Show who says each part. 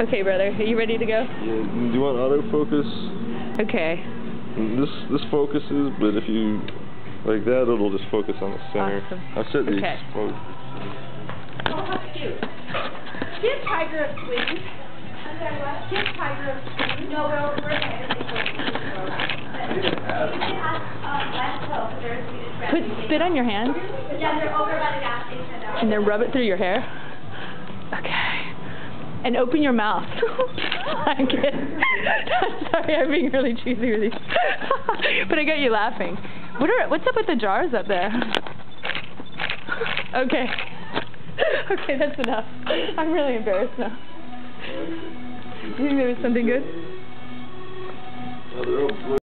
Speaker 1: Okay, brother. Are you ready to go?
Speaker 2: Yeah. Do you want autofocus?
Speaker 1: Okay.
Speaker 2: This focuses, but if you like that, it'll just focus on the center.
Speaker 1: Awesome.
Speaker 2: I'll set these.
Speaker 1: Okay.
Speaker 3: Oh, how cute. She's tiger of Sweden. She's tiger of Sweden. No, we're
Speaker 1: Spit on your hands.
Speaker 3: Yeah, they're over by the gas station.
Speaker 1: And then rub it through your hair. Okay. And open your mouth. I'm kidding. Sorry, I'm being really cheesy with these. But I got you laughing. What's up with the jars up there? Okay. Okay, that's enough. I'm really embarrassed now. Do you think there was something good?